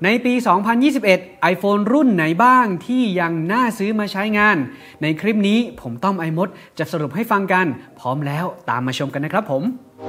ในปี 2021 iPhone รุ่นไหนบ้างที่ยังน่าซื้อมาใช้งานในคลิปนี้ผมต้อมไอมดจะสรุปให้ฟังกันพร้อมแล้วตามมาชมกันนะครับผม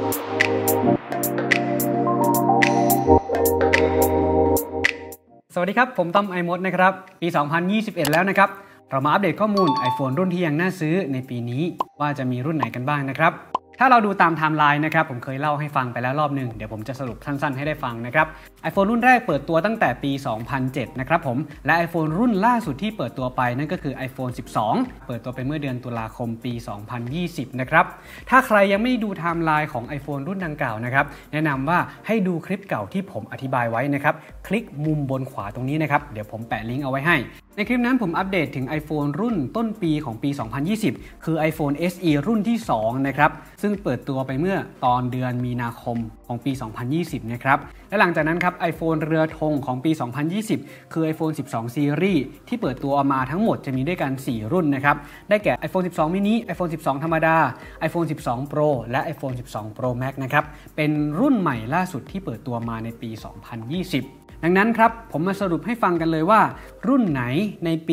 สวัสดีครับผมต้อมไอมดนะครับปี 2021 แล้วนะครับเรามาอัปเดตข้อมูล iPhone รุ่นที่ยังน่าซื้อในปีนี้ว่าจะมีรุ่นไหนกันบ้างนะครับถ้าเราดูตามไทม์ไลน์นะครับผมเคยเล่าให้ฟังไปแล้วรอบหนึ่งเดี๋ยวผมจะสรุปสั้นๆให้ได้ฟังนะครับ iPhone รุ่นแรกเปิดตัวตั้งแต่ปี 2007 นะครับผมและ iPhone รุ่นล่าสุดที่เปิดตัวไปนั่นก็คือ iPhone 12 เปิดตัวไปเมื่อเดือนตุลาคมปี 2020 นะครับถ้าใครยังไม่ดูไทม์ไลน์ของ iPhone รุ่นดังกล่าวนะครับแนะนำว่าให้ดูคลิปเก่าที่ผมอธิบายไว้นะครับคลิกมุมบนขวาตรงนี้นะครับเดี๋ยวผมแปะลิงก์เอาไว้ให้ในคลิปนั้นผมอัปเดตถึง iPhone รุ่นต้นปีของปี 2020 คือ iPhone SE รุ่นที่ 2 นะครับซึ่งเปิดตัวไปเมื่อตอนเดือนมีนาคมของปี 2020 นะครับและหลังจากนั้นครับ iPhone เรือธงของปี 2020 คือ iPhone 12 Series ที่เปิดตัวมาทั้งหมดจะมีด้วยกัน 4 รุ่นนะครับได้แก่ iPhone 12 mini iPhone 12 ธรรมดา iPhone 12 Pro และ iPhone 12 Pro Max นะครับเป็นรุ่นใหม่ล่าสุดที่เปิดตัวมาในปี 2020ดังนั้นครับผมมาสรุปให้ฟังกันเลยว่ารุ่นไหนในปี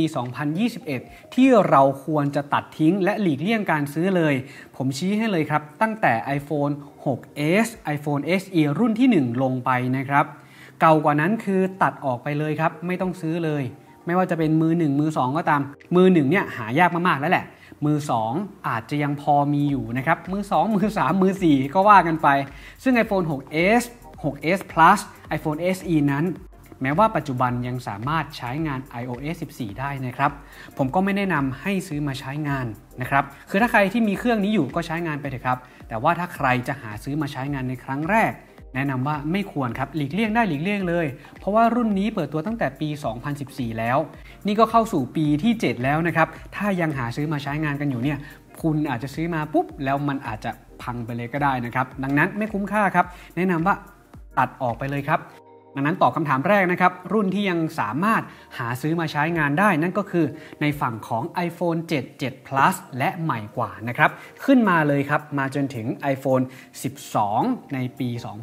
2021 ที่เราควรจะตัดทิ้งและหลีกเลี่ยงการซื้อเลยผมชี้ให้เลยครับตั้งแต่ iPhone 6s iPhone SE รุ่นที่ 1 ลงไปนะครับเก่ากว่านั้นคือตัดออกไปเลยครับไม่ต้องซื้อเลยไม่ว่าจะเป็นมือ1มือ2ก็ตามมือ1เนี่ยหายากมากๆแล้วแหละมือ2อาจจะยังพอมีอยู่นะครับมือ2มือ3มือ4ก็ว่ากันไปซึ่ง iPhone 6s 6s Plus iPhone SE นั้นแม้ว่าปัจจุบันยังสามารถใช้งาน iOS 14 ได้นะครับผมก็ไม่แนะนำให้ซื้อมาใช้งานนะครับคือถ้าใครที่มีเครื่องนี้อยู่ก็ใช้งานไปเถอะครับแต่ว่าถ้าใครจะหาซื้อมาใช้งานในครั้งแรกแนะนำว่าไม่ควรครับหลีกเลี่ยงได้หลีกเลี่ยงเลยเพราะว่ารุ่นนี้เปิดตัวตั้งแต่ปี 2014 แล้วนี่ก็เข้าสู่ปีที่ 7 แล้วนะครับถ้ายังหาซื้อมาใช้งานกันอยู่เนี่ยคุณอาจจะซื้อมาปุ๊บแล้วมันอาจจะพังไปเลยก็ได้นะครับดังนั้นไม่คุ้มค่าครับแนะนำว่าตัดออกไปเลยครับดังนั้นตอบคำถามแรกนะครับรุ่นที่ยังสามารถหาซื้อมาใช้งานได้นั่นก็คือในฝั่งของ iPhone 7 7 Plus และใหม่กว่านะครับขึ้นมาเลยครับมาจนถึง iPhone 12 ในปี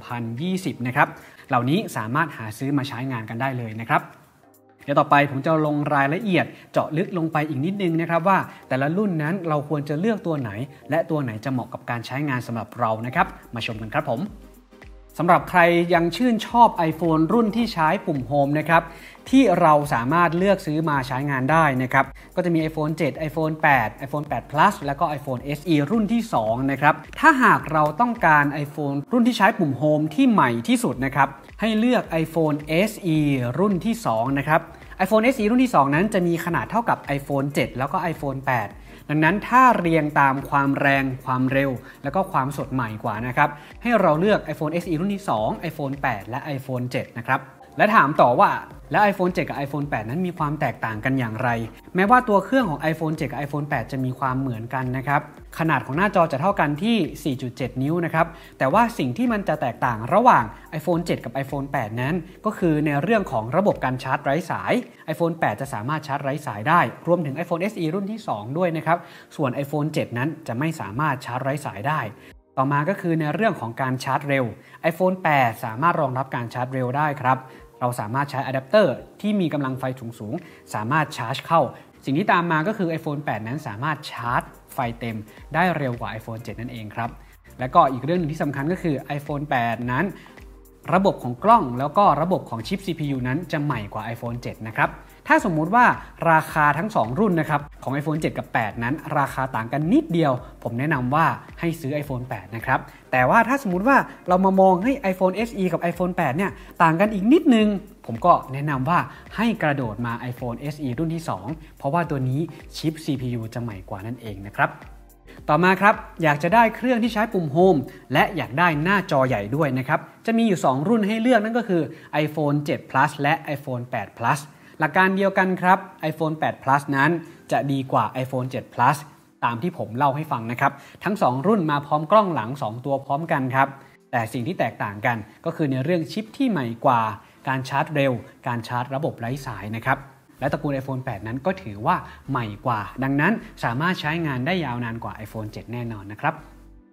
2020 นะครับเหล่านี้สามารถหาซื้อมาใช้งานกันได้เลยนะครับเดี๋ยวต่อไปผมจะลงรายละเอียดเจาะลึกลงไปอีกนิดนึงนะครับว่าแต่ละรุ่นนั้นเราควรจะเลือกตัวไหนและตัวไหนจะเหมาะกับการใช้งานสำหรับเรานะครับมาชมกันครับผมสำหรับใครยังชื่นชอบ iPhone รุ่นที่ใช้ปุ่ม Home นะครับที่เราสามารถเลือกซื้อมาใช้งานได้นะครับก็จะมี iPhone 7 iPhone 8 iPhone 8 Plus แล้วก็ iPhone SE รุ่นที่ 2 นะครับถ้าหากเราต้องการ iPhone รุ่นที่ใช้ปุ่ม Home ที่ใหม่ที่สุดนะครับให้เลือก iPhone SE รุ่นที่ 2 นะครับ iPhone SE รุ่นที่ 2 นั้นจะมีขนาดเท่ากับ iPhone 7 แล้วก็ iPhone 8ดังนั้นถ้าเรียงตามความแรงความเร็วแล้วก็ความสดใหม่กว่านะครับให้เราเลือก iPhone SE รุ่นที่ 2 iPhone 8 และ iPhone 7 นะครับและถามต่อว่าแล้ว iPhone 7 กับ iPhone 8 นั้นมีความแตกต่างกันอย่างไรแม้ว่าตัวเครื่องของ iPhone 7 กับ iPhone 8 จะมีความเหมือนกันนะครับขนาดของหน้าจอจะเท่ากันที่ 4.7 นิ้วนะครับแต่ว่าสิ่งที่มันจะแตกต่างระหว่าง iPhone 7 กับ iPhone 8 นั้นก็คือในเรื่องของระบบการชาร์จไร้สาย iPhone 8 จะสามารถชาร์จไร้สายได้รวมถึง iPhone SE รุ่นที่ 2 ด้วยนะครับส่วน iPhone 7 นั้นจะไม่สามารถชาร์จไร้สายได้ต่อมาก็คือในเรื่องของการชาร์จเร็ว iPhone 8 สามารถรองรับการชาร์จเร็วได้ครับเราสามารถใช้อะแดปเตอร์ที่มีกำลังไฟสูงสามารถชาร์จเข้าสิ่งที่ตามมาก็คือ iPhone 8 นั้นสามารถชาร์จไฟเต็มได้เร็วกว่า iPhone 7 นั่นเองครับและก็อีกเรื่องนึงที่สำคัญก็คือ iPhone 8 นั้นระบบของกล้องแล้วก็ระบบของชิป CPU นั้นจะใหม่กว่า iPhone 7 นะครับถ้าสมมุติว่าราคาทั้ง2รุ่นนะครับของ iPhone 7 กับ 8 นั้นราคาต่างกันนิดเดียวผมแนะนำว่าให้ซื้อ iPhone 8 นะครับแต่ว่าถ้าสมมุติว่าเรามามองให้ iPhone SE กับ iPhone 8 เนี่ยต่างกันอีกนิดนึงผมก็แนะนำว่าให้กระโดดมา iPhone SE รุ่นที่ 2 เพราะว่าตัวนี้ชิป CPU จะใหม่กว่านั่นเองนะครับต่อมาครับอยากจะได้เครื่องที่ใช้ปุ่ม Home และอยากได้หน้าจอใหญ่ด้วยนะครับจะมีอยู่2รุ่นให้เลือกนั่นก็คือ iPhone 7 Plus และ iPhone 8 Plusหลักการเดียวกันครับ iPhone 8 Plus นั้นจะดีกว่า iPhone 7 Plus ตามที่ผมเล่าให้ฟังนะครับทั้ง2รุ่นมาพร้อมกล้องหลัง2ตัวพร้อมกันครับแต่สิ่งที่แตกต่างกันก็คือในเรื่องชิปที่ใหม่กว่าการชาร์จเร็วการชาร์จระบบไร้สายนะครับและตระกูล iPhone 8 นั้นก็ถือว่าใหม่กว่าดังนั้นสามารถใช้งานได้ยาวนานกว่า iPhone 7 แน่นอนนะครับ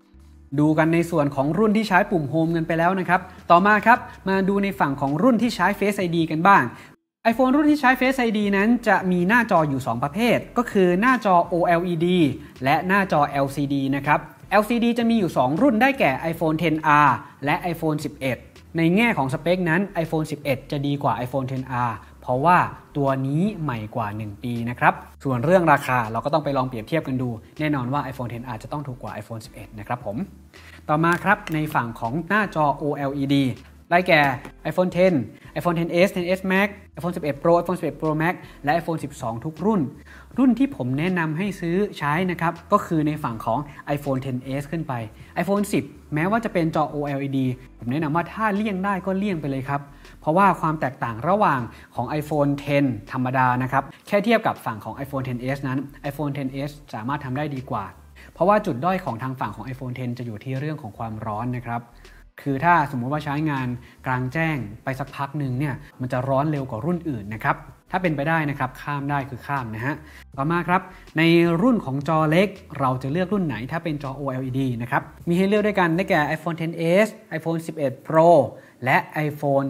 ดูกันในส่วนของรุ่นที่ใช้ปุ่ม Home กันไปแล้วนะครับต่อมาครับมาดูในฝั่งของรุ่นที่ใช้ Face ID กันบ้าง iPhone รุ่นที่ใช้ Face ID นั้นจะมีหน้าจออยู่2ประเภทก็คือหน้าจอ OLED และหน้าจอ LCD นะครับ LCD จะมีอยู่2รุ่นได้แก่ iPhone XR และ iPhone 11 ในแง่ของสเปคนั้น iPhone 11 จะดีกว่า iPhone XR เพราะว่าตัวนี้ใหม่กว่า1ปีนะครับส่วนเรื่องราคาเราก็ต้องไปลองเปรียบเทียบกันดูแน่นอนว่า iPhone XR จะต้องถูกกว่า iPhone 11 นะครับผมต่อมาครับในฝั่งของหน้าจอ OLED ได้แก่ iPhone X, iPhone XS, XS Max, iPhone 11 Pro, iPhone 11 Pro Max และ iPhone 12 ทุกรุ่นที่ผมแนะนำให้ซื้อใช้นะครับก็คือในฝั่งของ iPhone XS ขึ้นไป iPhone 10 แม้ว่าจะเป็นจอ OLED ผมแนะนำว่าถ้าเลี่ยงได้ก็เลี่ยงไปเลยครับเพราะว่าความแตกต่างระหว่างของ iPhone X ธรรมดานะครับแค่เทียบกับฝั่งของ iPhone XS นั้น iPhone XS สามารถทำได้ดีกว่าเพราะว่าจุดด้อยของทางฝั่งของ iPhone X จะอยู่ที่เรื่องของความร้อนนะครับคือถ้าสมมุติว่าใช้งานกลางแจ้งไปสักพักหนึ่งเนี่ยมันจะร้อนเร็วกว่ารุ่นอื่นนะครับถ้าเป็นไปได้นะครับข้ามได้คือข้ามนะฮะต่อมาครับในรุ่นของจอเล็กเราจะเลือกรุ่นไหนถ้าเป็นจอ OLED นะครับมีให้เลือกด้วยกันได้แก่ iPhone XS, iPhone 11 Pro และ iPhone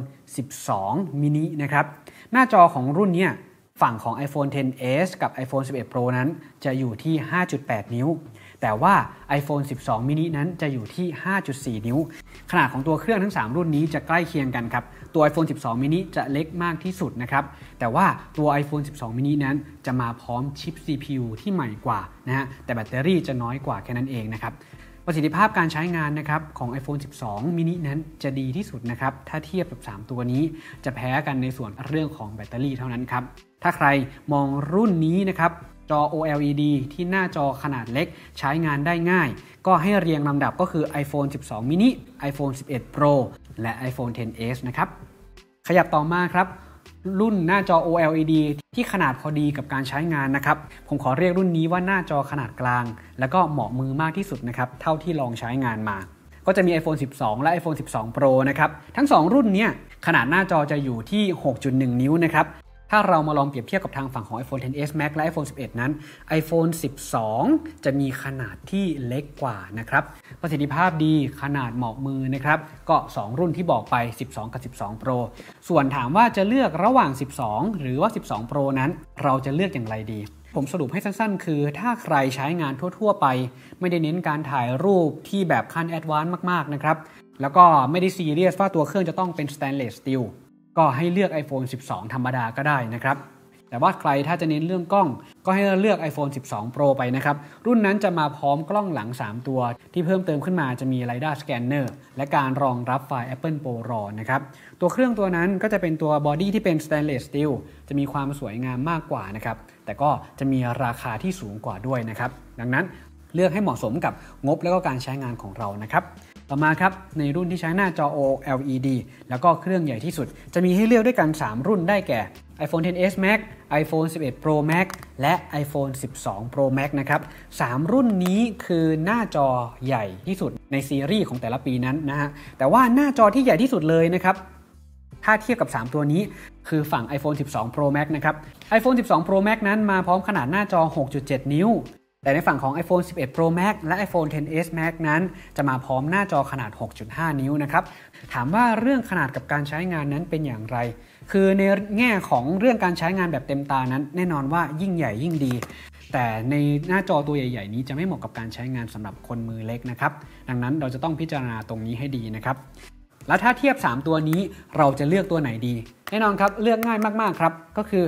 12 mini นะครับหน้าจอของรุ่นนี้ฝั่งของ iPhone XS กับ iPhone 11 Pro นั้นจะอยู่ที่ 5.8 นิ้วแต่ว่า iPhone 12 mini นั้นจะอยู่ที่ 5.4 นิ้วขนาดของตัวเครื่องทั้ง3รุ่นนี้จะใกล้เคียงกันครับตัว iPhone 12 mini จะเล็กมากที่สุดนะครับแต่ว่าตัว iPhone 12 mini นั้นจะมาพร้อมชิป CPU ที่ใหม่กว่านะฮะแต่แบตเตอรี่จะน้อยกว่าแค่นั้นเองนะครับประสิทธิภาพการใช้งานนะครับของ iPhone 12 mini นั้นจะดีที่สุดนะครับถ้าเทียบกับ3ตัวนี้จะแพ้กันในส่วนเรื่องของแบตเตอรี่เท่านั้นครับถ้าใครมองรุ่นนี้นะครับจอ OLED ที่หน้าจอขนาดเล็กใช้งานได้ง่ายก็ให้เรียงลำดับก็คือ iPhone 12 mini, iPhone 11 Pro และ iPhone XS นะครับขยับต่อมาครับรุ่นหน้าจอ OLED ที่ขนาดพอดีกับการใช้งานนะครับผมขอเรียกรุ่นนี้ว่าหน้าจอขนาดกลางแล้วก็เหมาะมือมากที่สุดนะครับเท่าที่ลองใช้งานมาก็จะมี iPhone 12 และ iPhone 12 Pro นะครับทั้ง2รุ่นนี้ขนาดหน้าจอจะอยู่ที่ 6.1 นิ้วนะครับถ้าเรามาลองเปรียบเทียบกับทางฝั่งของ iPhone XS Max และ iPhone 11 นั้น iPhone 12 จะมีขนาดที่เล็กกว่านะครับประสิทธิภาพดีขนาดเหมาะมือนะครับก็2รุ่นที่บอกไป12กับ12 Pro ส่วนถามว่าจะเลือกระหว่าง12หรือว่า12 Pro นั้นเราจะเลือกอย่างไรดีผมสรุปให้สั้นๆคือถ้าใครใช้งานทั่วๆไปไม่ได้เน้นการถ่ายรูปที่แบบขั้นแอดวานซ์มากๆนะครับแล้วก็ไม่ได้ซีเรียสว่าตัวเครื่องจะต้องเป็น Stainless Steelก็ให้เลือก iPhone 12 ธรรมดาก็ได้นะครับแต่ว่าใครถ้าจะเน้นเรื่องกล้องก็ให้เลือก iPhone 12 Pro ไปนะครับรุ่นนั้นจะมาพร้อมกล้องหลัง3ตัวที่เพิ่มเติมขึ้นมาจะมี LiDAR Scanner และการรองรับไฟล์ Apple ProRAW นะครับตัวเครื่องตัวนั้นก็จะเป็นตัวบอดี้ที่เป็น Stainless Steel จะมีความสวยงามมากกว่านะครับแต่ก็จะมีราคาที่สูงกว่าด้วยนะครับดังนั้นเลือกให้เหมาะสมกับงบและก็การใช้งานของเรานะครับต่อมาครับในรุ่นที่ใช้หน้าจอ OLED แล้วก็เครื่องใหญ่ที่สุดจะมีให้เลือกด้วยกัน3รุ่นได้แก่ iPhone XS Max, iPhone 11 Pro Max และ iPhone 12 Pro Max นะครับ3รุ่นนี้คือหน้าจอใหญ่ที่สุดในซีรีส์ของแต่ละปีนั้นนะฮะแต่ว่าหน้าจอที่ใหญ่ที่สุดเลยนะครับถ้าเทียบกับ3ตัวนี้คือฝั่ง iPhone 12 Pro Max นะครับ iPhone 12 Pro Max นั้นมาพร้อมขนาดหน้าจอ 6.7 นิ้วแต่ในฝั่งของ iPhone 11 Pro Max และ iPhone XS Max นั้นจะมาพร้อมหน้าจอขนาด 6.5 นิ้วนะครับถามว่าเรื่องขนาดกับการใช้งานนั้นเป็นอย่างไรคือในแง่ของเรื่องการใช้งานแบบเต็มตานั้นแน่นอนว่ายิ่งใหญ่ยิ่งดีแต่ในหน้าจอตัวใหญ่ๆนี้จะไม่เหมาะกับการใช้งานสำหรับคนมือเล็กนะครับดังนั้นเราจะต้องพิจารณาตรงนี้ให้ดีนะครับแล้วถ้าเทียบ3ตัวนี้เราจะเลือกตัวไหนดีแน่นอนครับเลือกง่ายมากๆครับก็คือ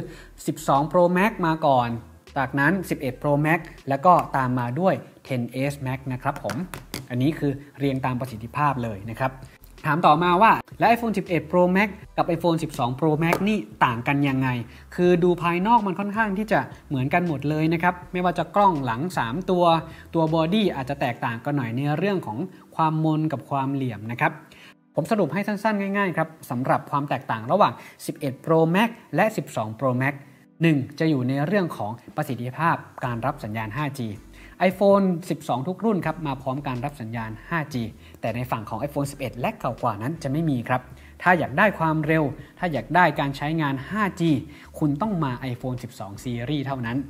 12 Pro Max มาก่อนจากนั้น11 Pro Max แล้วก็ตามมาด้วย XS Max นะครับผมอันนี้คือเรียงตามประสิทธิภาพเลยนะครับถามต่อมาว่าแล้ว iPhone 11 Pro Max กับ iPhone 12 Pro Max นี่ต่างกันยังไงคือดูภายนอกมันค่อนข้างที่จะเหมือนกันหมดเลยนะครับไม่ว่าจะกล้องหลัง3ตัวบอดี้อาจจะแตกต่างกันหน่อยในเรื่องของความมนกับความเหลี่ยมนะครับผมสรุปให้สั้นๆง่ายๆครับสำหรับความแตกต่างระหว่าง11 Pro Max และ12 Pro Max 1. จะอยู่ในเรื่องของประสิทธิภาพการรับสัญญาณ 5G iPhone 12 ทุกรุ่นครับมาพร้อมการรับสัญญาณ 5G แต่ในฝั่งของ iPhone 11 และเก่ากว่านั้นจะไม่มีครับถ้าอยากได้ความเร็วถ้าอยากได้การใช้งาน 5G คุณต้องมา iPhone 12 Series เท่านั้น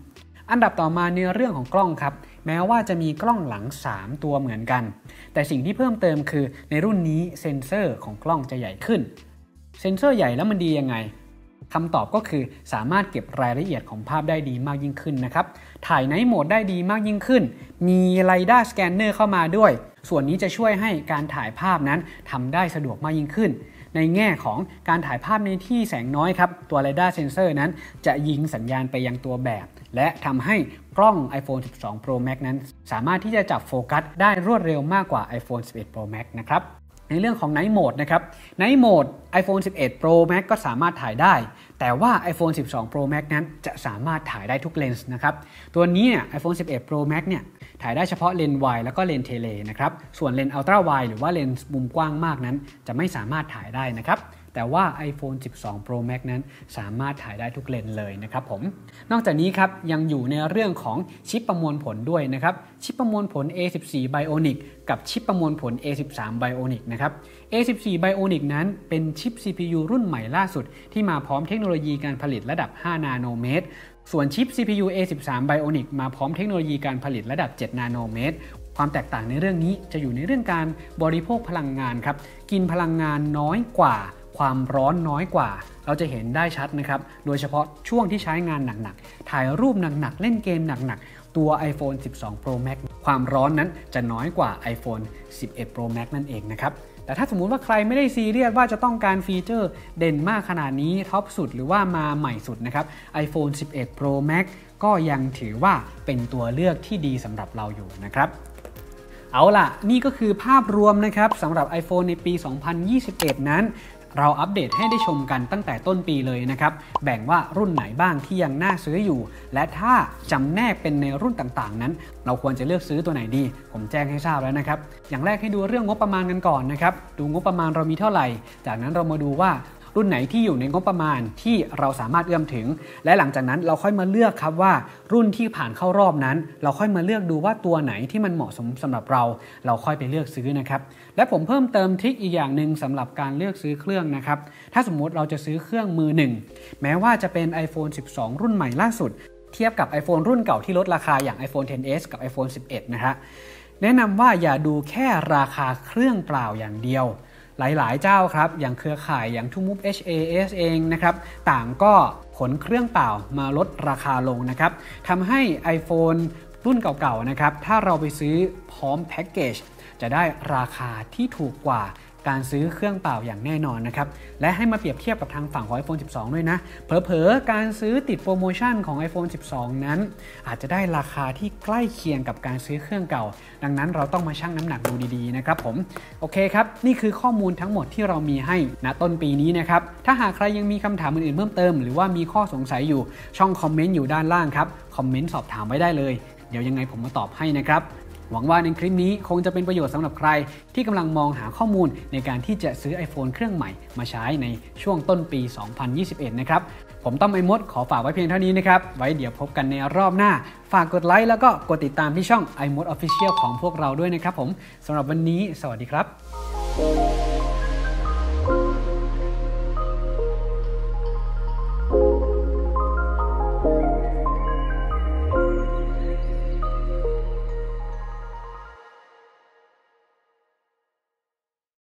อันดับต่อมาในเรื่องของกล้องครับแม้ว่าจะมีกล้องหลัง3ตัวเหมือนกันแต่สิ่งที่เพิ่มเติมคือในรุ่นนี้เซ็นเซอร์ของกล้องจะใหญ่ขึ้นเซ็นเซอร์ใหญ่แล้วมันดียังไงคำตอบก็คือสามารถเก็บรายละเอียดของภาพได้ดีมากยิ่งขึ้นนะครับถ่ายไนท์โหมดได้ดีมากยิ่งขึ้นมีไรด้าสแกนเนอร์เข้ามาด้วยส่วนนี้จะช่วยให้การถ่ายภาพนั้นทำได้สะดวกมากยิ่งขึ้นในแง่ของการถ่ายภาพในที่แสงน้อยครับตัว Radar Sensor นั้นจะยิงสัญญาณไปยังตัวแบบและทำให้กล้อง iPhone 12 Pro Max นั้นสามารถที่จะจับโฟกัสได้รวดเร็วมากกว่า iPhone 11 Pro Max นะครับในเรื่องของ Night Mode นะครับ Night Mode iPhone 11 Pro Max ก็สามารถถ่ายได้แต่ว่า iPhone 12 Pro Max นั้นจะสามารถถ่ายได้ทุกเลนส์นะครับตัวนี้เนี่ย iPhone 11 Pro Max เนี่ยถ่ายได้เฉพาะเลนส์ wide แล้วก็เลนส์เทเลนะครับส่วนเลนส์ Ultra Wide หรือว่าเลนส์มุมกว้างมากนั้นจะไม่สามารถถ่ายได้นะครับแต่ว่า iPhone 12 Pro Max นั้นสามารถถ่ายได้ทุกเลนส์เลยนะครับผมนอกจากนี้ครับยังอยู่ในเรื่องของชิปประมวลผลด้วยนะครับชิปประมวลผล A14 Bionic กับชิปประมวลผล A13 Bionic นะครับ A14 Bionic นั้นเป็นชิป CPU รุ่นใหม่ล่าสุดที่มาพร้อมเทคโนโลยีการผลิตระดับ5นาโนเมตรส่วนชิป CPU A13 Bionic มาพร้อมเทคโนโลยีการผลิตระดับ7นาโนเมตรความแตกต่างในเรื่องนี้จะอยู่ในเรื่องการบริโภคพลังงานครับกินพลังงานน้อยกว่าความร้อนน้อยกว่าเราจะเห็นได้ชัดนะครับโดยเฉพาะช่วงที่ใช้งานหนักๆถ่ายรูปหนักๆเล่นเกมหนักๆตัว iPhone 12 Pro Max ความร้อนนั้นจะน้อยกว่า iPhone 11 Pro Max นั่นเองนะครับแต่ถ้าสมมุติว่าใครไม่ได้ซีเรียสว่าจะต้องการฟีเจอร์เด่นมากขนาดนี้ท็อปสุดหรือว่ามาใหม่สุดนะครับ iPhone 11 Pro Max ก็ยังถือว่าเป็นตัวเลือกที่ดีสำหรับเราอยู่นะครับเอาล่ะนี่ก็คือภาพรวมนะครับสำหรับ iPhone ในปี 2021 นั้นเราอัปเดตให้ได้ชมกันตั้งแต่ต้นปีเลยนะครับแบ่งว่ารุ่นไหนบ้างที่ยังน่าซื้ออยู่และถ้าจำแนกเป็นในรุ่นต่างๆนั้นเราควรจะเลือกซื้อตัวไหนดีผมแจ้งให้ทราบแล้วนะครับอย่างแรกให้ดูเรื่องงบประมาณกันก่อนนะครับดูงบประมาณเรามีเท่าไหร่จากนั้นเรามาดูว่ารุ่นไหนที่อยู่ในงบประมาณที่เราสามารถเอื้อมถึงและหลังจากนั้นเราค่อยมาเลือกครับว่ารุ่นที่ผ่านเข้ารอบนั้นเราค่อยมาเลือกดูว่าตัวไหนที่มันเหมาะสมสำหรับเราค่อยไปเลือกซื้อนะครับและผมเพิ่มเติมทริคอีกอย่างหนึ่งสำหรับการเลือกซื้อเครื่องนะครับถ้าสมมุติเราจะซื้อเครื่องมือหนึ่งแม้ว่าจะเป็น iPhone 12 รุ่นใหม่ล่าสุดเทียบกับ iPhone รุ่นเก่าที่ลดราคาอย่าง iPhone XS กับ iPhone 11 นะฮะแนะนำว่าอย่าดูแค่ราคาเครื่องเปล่าอย่างเดียวหลายๆเจ้าครับอย่างเครือข่ายอย่าง TrueMove HAS เองนะครับต่างก็ขนเครื่องเปล่ามาลดราคาลงนะครับทำให้ iPhone รุ่นเก่าๆนะครับถ้าเราไปซื้อพร้อมแพ็กเกจจะได้ราคาที่ถูกกว่าการซื้อเครื่องเปล่าอย่างแน่นอนนะครับและให้มาเปรียบเทียบกับทางฝั่งของ iPhone 12 ด้วยนะเผลอๆการซื้อติดโปรโมชั่นของ iPhone 12 นั้นอาจจะได้ราคาที่ใกล้เคียงกับการซื้อเครื่องเก่าดังนั้นเราต้องมาชั่งน้ำหนักดูดีๆนะครับผมโอเคครับนี่คือข้อมูลทั้งหมดที่เรามีให้ณต้นปีนี้นะครับถ้าหากใครยังมีคำถามอื่นๆเพิ่มเติมหรือว่ามีข้อสงสัยอยู่ช่องคอมเมนต์อยู่ด้านล่างครับคอมเมนต์สอบถามไว้ได้เลยเดี๋ยวยังไงผมมาตอบให้นะครับหวังว่าในคลิปนี้คงจะเป็นประโยชน์สำหรับใครที่กำลังมองหาข้อมูลในการที่จะซื้อ iPhone เครื่องใหม่มาใช้ในช่วงต้นปี 2021 นะครับผมต้อมไอมดขอฝากไว้เพียงเท่านี้นะครับไว้เดี๋ยวพบกันในรอบหน้าฝากกดไลค์แล้วก็กดติดตามที่ช่อง iMode Official ของพวกเราด้วยนะครับผมสำหรับวันนี้สวัสดีครับ